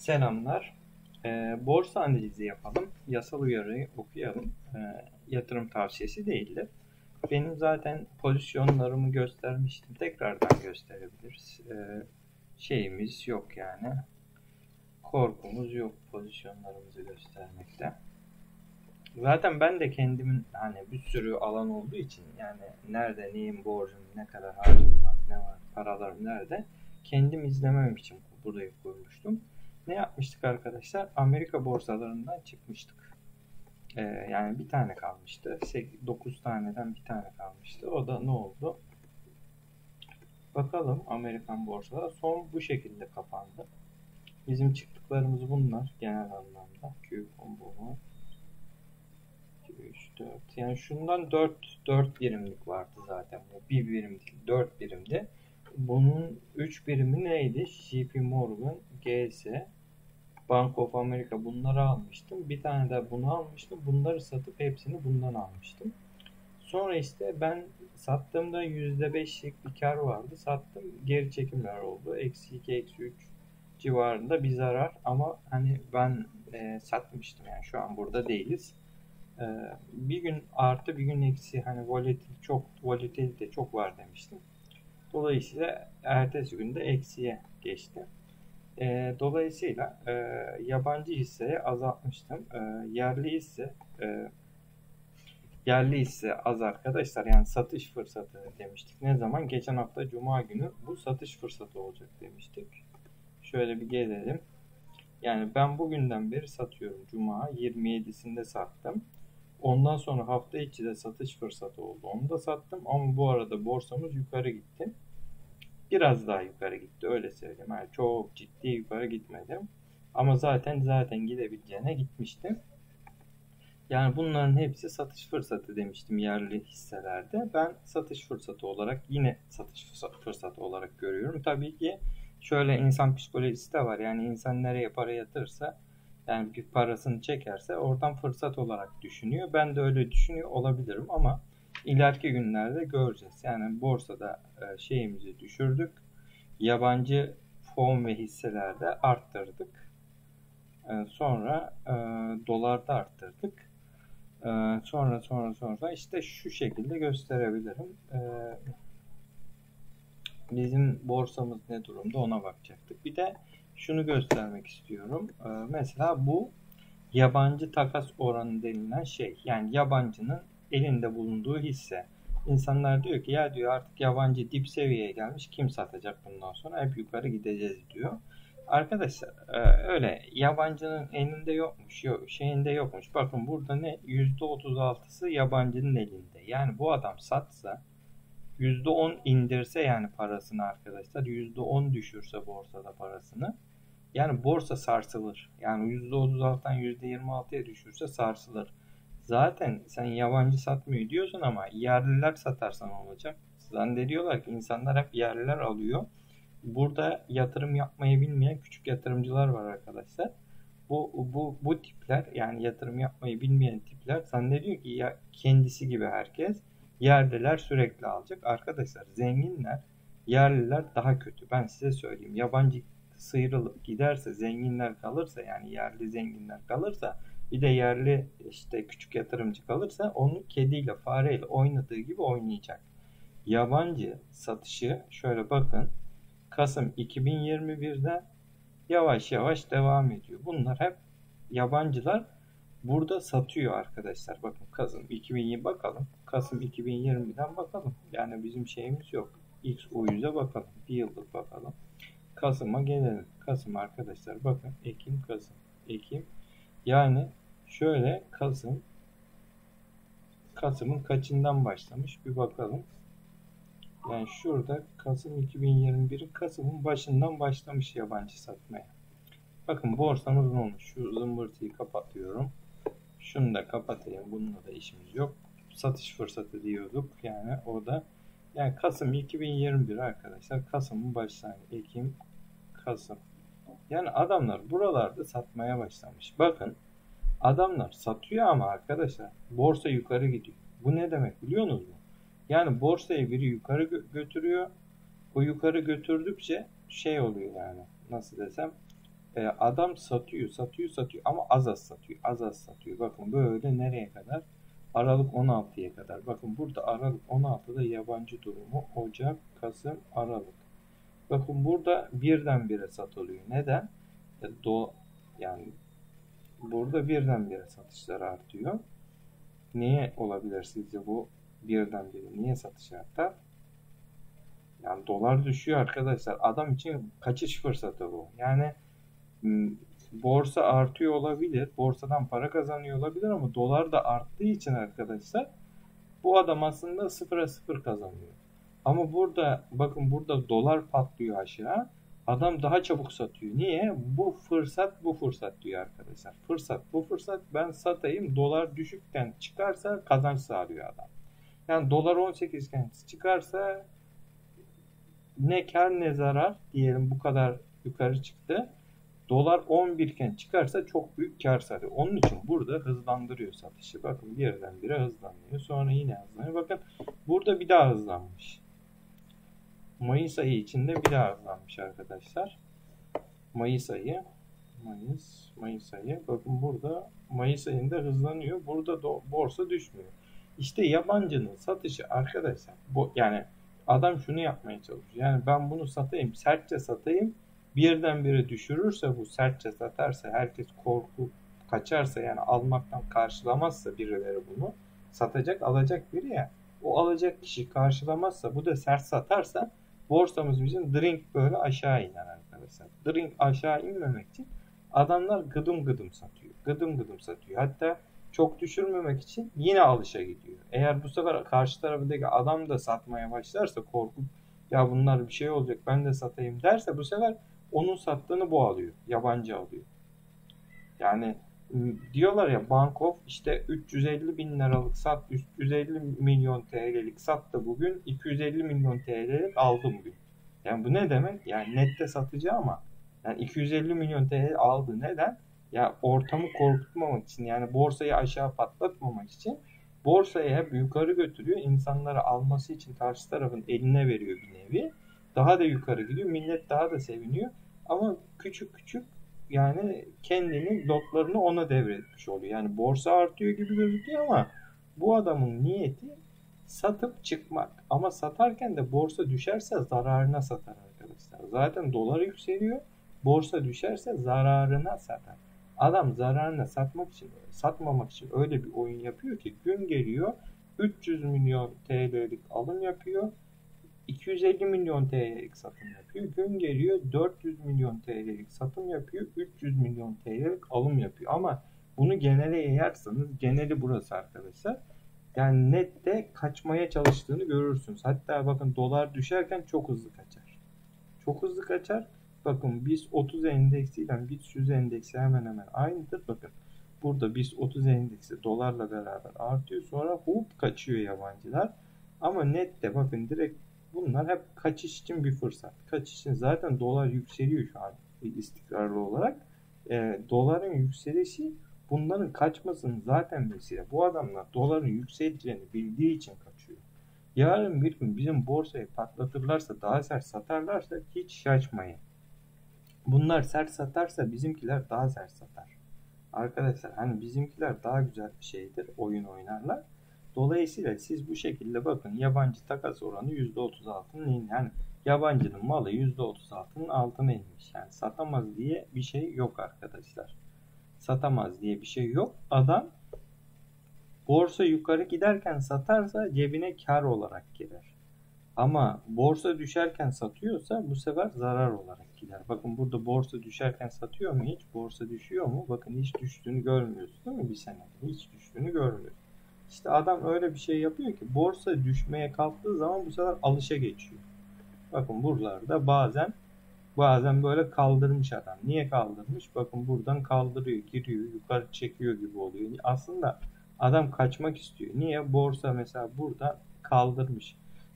Selamlar. Borsa analizi yapalım. Yasal uyarıyı okuyalım. Yatırım tavsiyesi değildir. Benim zaten pozisyonlarımı göstermiştim. Tekrardan gösterebiliriz. Şeyimiz yok yani. Korkumuz yok pozisyonlarımızı göstermekte. Zaten ben de kendimin hani bir sürü alan olduğu için yani nerede neyin borcum, ne kadar harcım var, ne var, paralarım nerede kendim izlemem için burayı koymuştum. Ne yapmıştık arkadaşlar? Amerika borsalarından çıkmıştık. Yani bir tane kalmıştı. 9 taneden bir tane kalmıştı. O da ne oldu? Bakalım Amerikan borsaları son bu şekilde kapandı. Bizim çıktıklarımız bunlar genel anlamda. Coupon bu. 3, 4. Yani şundan 4 birimlik vardı zaten. Bu 1 birim değil, 4 birimdi. Bunun 3 birimi neydi? JP Morgan, GS, Bank of America bunları almıştım. Bir tane de bunu almıştım. Bunları satıp hepsini bundan almıştım. Sonra işte ben sattığımda %5'lik bir kar vardı. Sattım. Geri çekimler oldu. Eksi 2, eksi 3 civarında bir zarar. Ama hani ben satmıştım. Yani şu an burada değiliz. Bir gün artı bir gün eksi hani volatilite çok var demiştim. Dolayısıyla ertesi günde eksiye geçti. Dolayısıyla yabancı hisseye azaltmıştım. Yerli hisse az arkadaşlar, yani satış fırsatı demiştik. Ne zaman? Geçen hafta Cuma günü bu satış fırsatı olacak demiştik. Şöyle bir gelelim. Yani ben bugünden beri satıyorum. Cuma 27'sinde sattım. Ondan sonra hafta içi de satış fırsatı oldu. Onu da sattım ama bu arada borsamız yukarı gitti. Biraz daha yukarı gitti, öyle söyleyeyim. Yani çok ciddi yukarı gitmedim. Ama zaten gidebileceğine gitmişti. Yani bunların hepsi satış fırsatı demiştim yerli hisselerde. Ben satış fırsatı olarak, yine satış fırsatı olarak görüyorum. Tabii ki şöyle insan psikolojisi de var. Yani insan nereye para yatırırsa, yani bir parasını çekerse oradan fırsat olarak düşünüyor. Ben de öyle düşünüyor olabilirim ama ileriki günlerde göreceğiz. Yani borsada şeyimizi düşürdük. Yabancı fon ve hisselerde arttırdık. Sonra dolarda arttırdık. Sonra işte şu şekilde gösterebilirim. Bizim borsamız ne durumda, ona bakacaktık. Bir de şunu göstermek istiyorum. Mesela bu yabancı takas oranı denilen şey. Yani yabancının elinde bulunduğu hisse. İnsanlar diyor ki ya diyor artık yabancı dip seviyeye gelmiş, kim satacak bundan sonra, hep yukarı gideceğiz diyor. Arkadaşlar öyle yabancının elinde yokmuş, şeyinde yokmuş. Bakın burada ne? %36'sı yabancının elinde. Yani bu adam satsa, %10 indirse yani parasını arkadaşlar, %10 düşürse borsada parasını, yani borsa sarsılır. Yani %36'dan %26'ya düşürse sarsılır. Zaten sen yabancı satmıyor diyorsun ama yerliler satarsan olacak. Zannediyorlar ki insanlar hep yerliler alıyor. Burada yatırım yapmayı bilmeyen küçük yatırımcılar var arkadaşlar. Bu tipler, yani yatırım yapmayı bilmeyen tipler zannediyor ki ya kendisi gibi herkes yerliler sürekli alacak. Arkadaşlar zenginler, yerliler daha kötü. Ben size söyleyeyim. Yabancı sıyrılıp giderse, zenginler kalırsa, yani yerli zenginler kalırsa, bir de yerli işte küçük yatırımcı kalırsa, onu kediyle fareyle oynadığı gibi oynayacak. Yabancı satışı şöyle bakın. Kasım 2021'den yavaş yavaş devam ediyor. Bunlar hep yabancılar burada satıyor arkadaşlar. Bakın Kasım 2020 bakalım. Kasım 2020'den bakalım. Yani bizim şeyimiz yok. XU100'e bakalım. Bir yıllık bakalım. Kasım'a gelelim. Kasım arkadaşlar bakın. Ekim, Kasım. Ekim. Yani şöyle Kasım'ın kaçından başlamış bir bakalım. Yani şurada Kasım 2021'in Kasım'ın başından başlamış yabancı satmaya. Bakın borsamız ne olmuş? Şu zımbırtıyı kapatıyorum. Şunu da kapatayım. Bununla da işimiz yok. Satış fırsatı diyorduk. Yani o da, yani Kasım 2021 arkadaşlar. Kasım'ın başlangıcı. Ekim, Kasım. Yani adamlar buralarda satmaya başlamış. Bakın adamlar satıyor ama arkadaşlar borsa yukarı gidiyor. Bu ne demek biliyor musunuz? Yani borsayı biri yukarı götürüyor. O yukarı götürdükçe şey oluyor yani, nasıl desem, adam satıyor, satıyor, satıyor ama az az satıyor, az az satıyor. Bakın böyle nereye kadar? Aralık 16'ya kadar. Bakın burada Aralık 16'da yabancı durumu Ocak, Kasım, Aralık. Bakın burada birdenbire satılıyor. Neden? Yani burada birdenbire satışlar artıyor. Niye olabilir sizce bu birdenbire? Niye satış artar? Yani dolar düşüyor arkadaşlar. Adam için kaçış fırsatı bu. Yani borsa artıyor olabilir. Borsadan para kazanıyor olabilir ama dolar da arttığı için arkadaşlar bu adam aslında sıfıra sıfır kazanıyor. Ama burada bakın burada dolar patlıyor aşağı. Adam daha çabuk satıyor. Niye? Bu fırsat bu fırsat diyor arkadaşlar. Fırsat bu fırsat, ben satayım, dolar düşükken çıkarsa kazanç sağlıyor adam. Yani dolar 18 iken çıkarsa ne kar ne zarar diyelim, bu kadar yukarı çıktı. Dolar 11 iken çıkarsa çok büyük kar sağlıyor. Onun için burada hızlandırıyor satışı. Bakın birdenbire hızlanıyor. Sonra yine hızlanıyor. Bakın burada bir daha hızlanmış. Mayıs ayı içinde bir daha hızlanmış arkadaşlar. Mayıs ayı. Mayıs ayı. Bakın burada Mayıs ayında hızlanıyor. Burada borsa düşmüyor. İşte yabancının satışı arkadaşlar. Yani adam şunu yapmaya çalışıyor. Yani ben bunu satayım, sertçe satayım. Birdenbire düşürürse, bu sertçe satarsa, herkes korku kaçarsa, yani almaktan karşılamazsa birileri bunu, satacak alacak biri ya, o alacak kişi karşılamazsa, bu da sert satarsa borsamız bizim drink böyle aşağı iner arkadaşlar. Drink aşağı inmemek için adamlar gıdım gıdım satıyor. Gıdım gıdım satıyor. Hatta çok düşürmemek için yine alışa gidiyor. Eğer bu sefer karşı tarafındaki adam da satmaya başlarsa, korkup ya bunlar bir şey olacak ben de satayım derse, bu sefer onun sattığını bu alıyor. Yabancı alıyor. Yani diyorlar ya, Bankof işte 350 bin liralık sat, 350 milyon TL'lik sattı bugün, 250 milyon TL'lik aldı bugün. Yani bu ne demek? Yani nette satıcı ama yani 250 milyon TL aldı. Neden? Ya ortamı korkutmamak için, yani borsayı aşağı patlatmamak için borsayı hep yukarı götürüyor. İnsanlara alması için karşı tarafın eline veriyor bir nevi. Daha da yukarı gidiyor. Millet daha da seviniyor. Ama küçük küçük yani kendini, lotlarını ona devretmiş oluyor. Yani borsa artıyor gibi gözüküyor ama bu adamın niyeti satıp çıkmak. Ama satarken de borsa düşerse zararına satar arkadaşlar. Zaten dolar yükseliyor. Borsa düşerse zararına satar. Adam zararına satmamak için öyle bir oyun yapıyor ki, gün geliyor 300 milyon TL'lik alım yapıyor. 250 milyon TL'lik satım yapıyor. Gün geliyor 400 milyon TL'lik satım yapıyor. 300 milyon TL'lik alım yapıyor. Ama bunu genele yayarsanız, geneli burası arkadaşlar. Yani nette kaçmaya çalıştığını görürsünüz. Hatta bakın dolar düşerken çok hızlı kaçar. Çok hızlı kaçar. Bakın BIST 30 endeksiyle BIST 100 endeksi hemen hemen aynıdır. Bakın burada BIST 30 endeksi dolarla beraber artıyor. Sonra hop kaçıyor yabancılar. Ama nette bakın direkt bunlar hep kaçış için bir fırsat. Kaçış için zaten dolar yükseliyor şu an istikrarlı olarak. Doların yükselişi bunların kaçmasının zaten vesile. Bu adamlar doların yükseleceğini bildiği için kaçıyor. Yarın bir gün bizim borsayı patlatırlarsa, daha sert satarlarsa hiç şaşmayın. Bunlar sert satarsa bizimkiler daha sert satar. Arkadaşlar hani bizimkiler daha güzel bir şeydir. Oyun oynarlar. Dolayısıyla siz bu şekilde bakın, yabancı takas oranı %36'nın, yani yabancının malı %36'nın altına inmiş. Yani satamaz diye bir şey yok arkadaşlar. Satamaz diye bir şey yok. Adam borsa yukarı giderken satarsa cebine kar olarak girer. Ama borsa düşerken satıyorsa bu sefer zarar olarak gider. Bakın burada borsa düşerken satıyor mu hiç? Borsa düşüyor mu? Bakın hiç düştüğünü görmüyoruz değil mi bir senede? Hiç düştüğünü görmüyoruz. İşte adam öyle bir şey yapıyor ki borsa düşmeye kalktığı zaman bu sefer alışa geçiyor. Bakın buralarda bazen böyle kaldırmış adam. Niye kaldırmış? Bakın buradan kaldırıyor, giriyor, yukarı çekiyor gibi oluyor. Aslında adam kaçmak istiyor. Niye? Borsa mesela burada kaldırmış.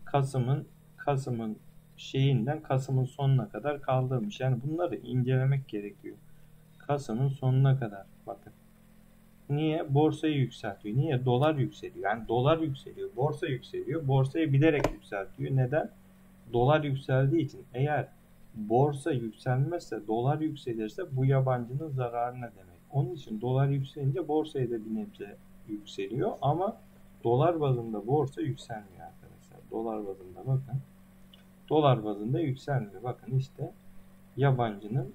Kasım'ın Kasım'ın sonuna kadar kaldırmış. Yani bunları incelemek gerekiyor. Kasım'ın sonuna kadar bakın. Niye? Borsayı yükseltiyor. Niye? Dolar yükseliyor. Yani dolar yükseliyor, borsa yükseliyor. Borsayı bilerek yükseltiyor. Neden? Dolar yükseldiği için. Eğer borsa yükselmezse, dolar yükselirse bu yabancının zararına demek. Onun için dolar yükselince borsaya da bir nebze yükseliyor ama dolar bazında borsa yükselmiyor arkadaşlar. Dolar bazında bakın. Dolar bazında yükselmiyor. Bakın işte yabancının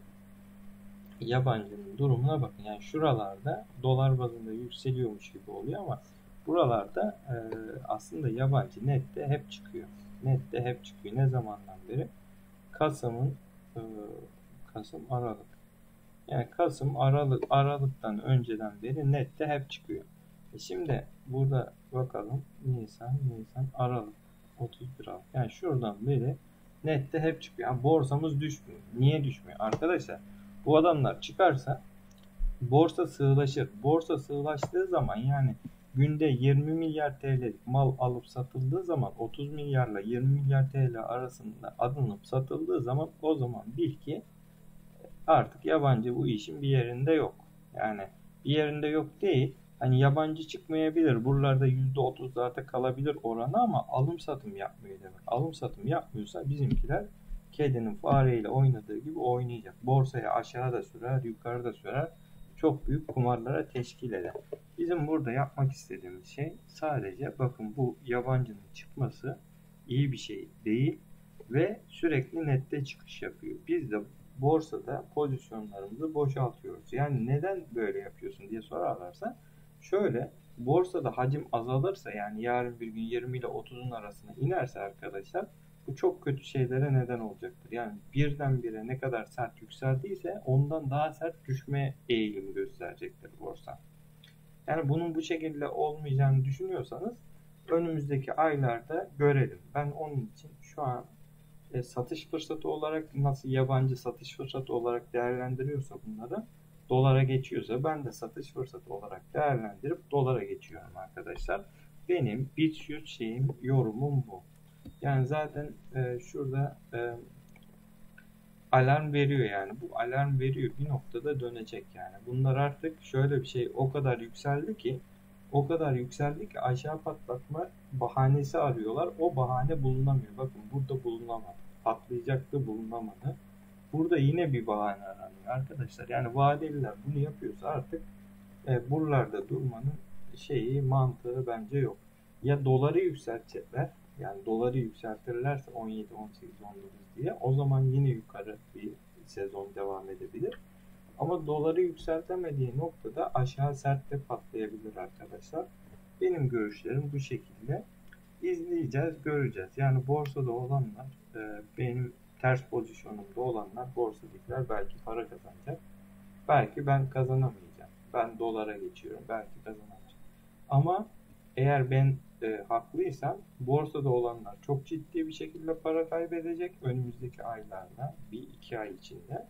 durumuna bakın. Yani şuralarda dolar bazında yükseliyormuş gibi oluyor ama buralarda aslında yabancı nette hep çıkıyor. Nette hep çıkıyor. Ne zamandan beri? Kasım'ın e, Kasım Aralık. Yani Kasım Aralık'tan önceden beri nette hep çıkıyor. Şimdi burada bakalım Nisan Aralık 31 Aralık. Yani şuradan beri nette hep çıkıyor. Yani borsamız düşmüyor. Niye düşmüyor? Arkadaşlar bu adamlar çıkarsa borsa sığlaşır. Borsa sığlaştığı zaman yani günde 20 milyar TL'lik mal alıp satıldığı zaman 30 milyarla 20 milyar TL arasında alınıp satıldığı zaman o zaman bil ki artık yabancı bu işin bir yerinde yok. Yani bir yerinde yok değil. Hani yabancı çıkmayabilir. Buralarda %30'larda kalabilir oranı ama alım satım yapmıyor demek. Alım satım yapmıyorsa bizimkiler kedinin fareyle oynadığı gibi oynayacak. Borsaya aşağı da sürer, yukarı da sürer. Çok büyük kumarlara teşkil eder. Bizim burada yapmak istediğimiz şey sadece bakın bu yabancının çıkması iyi bir şey değil ve sürekli nette çıkış yapıyor. Biz de borsada pozisyonlarımızı boşaltıyoruz. Yani neden böyle yapıyorsun diye sorarlarsa şöyle borsada hacim azalırsa yani yarın bir gün 20 ile 30'un arasına inerse arkadaşlar bu çok kötü şeylere neden olacaktır. Yani birdenbire ne kadar sert yükseldiyse ondan daha sert düşme eğilimi gösterecektir borsa. Yani bunun bu şekilde olmayacağını düşünüyorsanız önümüzdeki aylarda görelim. Ben onun için şu an satış fırsatı olarak nasıl yabancı satış fırsatı olarak değerlendiriyorsa bunları dolara geçiyorsa ben de satış fırsatı olarak değerlendirip dolara geçiyorum arkadaşlar. Benim BIST şeyim yorumum bu. Yani zaten şurada alarm veriyor yani. Bu alarm veriyor. Bir noktada dönecek yani. Bunlar artık şöyle bir şey o kadar yükseldi ki aşağı patlatma bahanesi arıyorlar. O bahane bulunamıyor. Bakın burada bulunamadı. Patlayacaktı bulunamadı. Burada yine bir bahane aranıyor arkadaşlar. Yani vadeliler bunu yapıyorsa artık buralarda durmanın mantığı bence yok. Ya doları yükseltecekler. Yani doları yükseltirlerse 17, 18, 19 diye o zaman yine yukarı bir sezon devam edebilir. Ama doları yükseltemediği noktada aşağı sert de patlayabilir arkadaşlar. Benim görüşlerim bu şekilde. İzleyeceğiz, göreceğiz. Yani borsada olanlar, benim ters pozisyonumda olanlar, borsadakiler belki para kazanacak. Belki ben kazanamayacağım. Ben dolara geçiyorum. Belki kazanamayacağım. Ama eğer ben haklıysam borsada olanlar çok ciddi bir şekilde para kaybedecek önümüzdeki aylarda, bir iki ay içinde.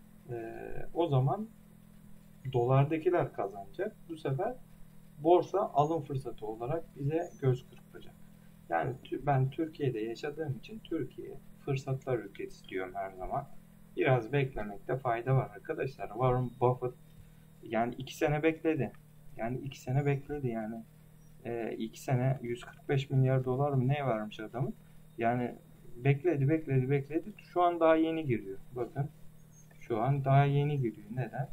O zaman dolardakiler kazanacak. Bu sefer borsa alım fırsatı olarak bize göz kırpacak. Yani ben Türkiye'de yaşadığım için Türkiye fırsatlar ülkesi diyorum her zaman. Biraz beklemekte fayda var arkadaşlar. Warren Buffett yani 2 sene bekledi. Yani 2 sene bekledi yani. 2 sene 145 milyar dolar mı ne varmış adamın. Yani bekledi. Şu an daha yeni giriyor. Bakın. Şu an daha yeni giriyor. Neden?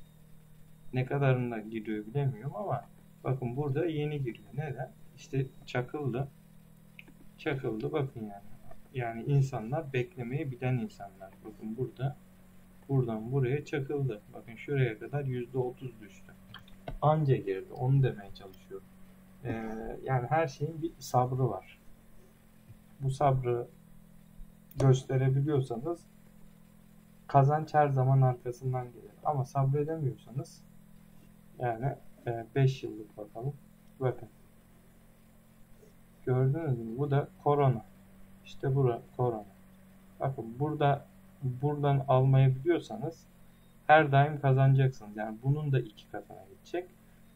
Ne kadarında giriyor bilemiyorum ama bakın burada yeni giriyor. Neden? İşte çakıldı. Çakıldı bakın yani. Yani insanlar beklemeyi bilen insanlar. Bakın buradan buraya çakıldı. Bakın şuraya kadar %30 düştü. Anca girdi. Onu demeye çalışıyorum. Yani her şeyin bir sabrı var. Bu sabrı gösterebiliyorsanız kazanç her zaman arkasından gelir. Ama sabredemiyorsanız yani 5 yıllık bakalım. Bakın. Gördünüz mü? Bu da korona. İşte korona. Bakın buradan almayı biliyorsanız her daim kazanacaksınız. Yani bunun da 2 katına gidecek.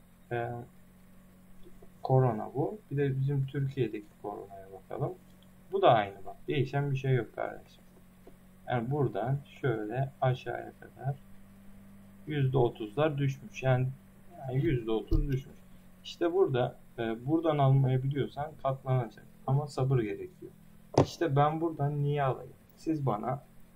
Korona bu. Bir de bizim Türkiye'deki koronaya bakalım. Bu da aynı bak. Değişen bir şey yok kardeşim. Yani buradan şöyle aşağıya kadar %30'lar düşmüş. Yani %30 düşmüş. İşte buradan almayı biliyorsan katlanacak. Ama sabır gerekiyor. İşte ben buradan niye alayım? Siz bana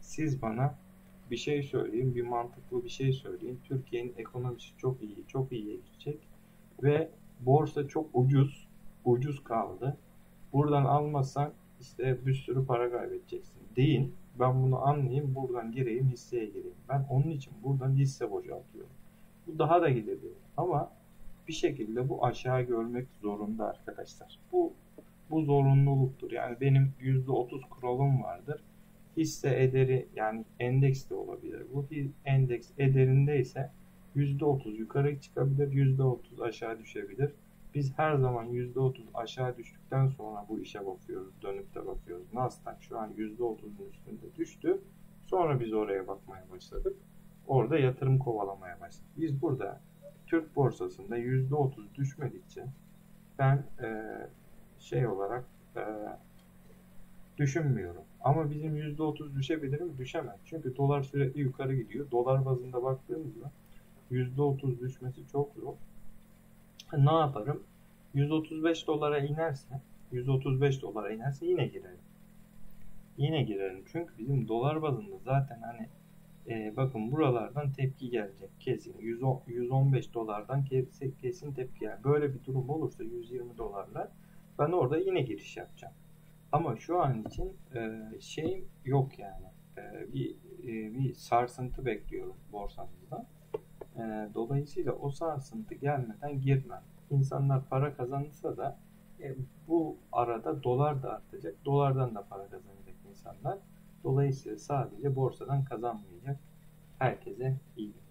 Siz bana bir şey söyleyin, bir mantıklı bir şey söyleyin. Türkiye'nin ekonomisi çok iyi, çok iyiye gidecek ve borsa çok ucuz kaldı. Buradan almazsan işte bir sürü para kaybedeceksin deyin. Ben bunu anlayayım, buradan gireyim, hisseye gireyim. Ben onun için buradan hisse boşaltıyorum. Bu daha da gidebilir. Ama bir şekilde bu aşağı görmek zorunda arkadaşlar. Bu zorunluluktur. Yani benim %30 kuralım vardır. Hisse ederi yani endeks de olabilir. Bu endeks ederinde ise %30 yukarı çıkabilir, %30 aşağı düşebilir. Biz her zaman %30 aşağı düştükten sonra bu işe bakıyoruz, dönüp de bakıyoruz. Nasdaq şu an %30'un üstünde düştü. Sonra biz oraya bakmaya başladık. Orada yatırım kovalamaya başladık. Biz burada Türk borsasında %30 düşmedikçe ben şey olarak düşünmüyorum. Ama bizim %30 düşebilir mi? Düşemez. Çünkü dolar sürekli yukarı gidiyor. Dolar bazında baktığımızda %30 düşmesi çok zor. Ne yaparım? 135 dolara inerse 135 dolara inerse yine girerim. Yine girerim. Çünkü bizim dolar bazında zaten hani bakın buralardan tepki gelecek kesin. 115 dolardan kesin tepki gelir. Böyle bir durum olursa 120 dolarla ben orada yine giriş yapacağım. Ama şu an için şey yok yani. Bir sarsıntı bekliyorum borsamızda. Dolayısıyla o sarsıntı gelmeden girmem. İnsanlar para kazanırsa da bu arada dolar da artacak. Dolardan da para kazanacak insanlar. Dolayısıyla sadece borsadan kazanmayacak. Herkese iyi.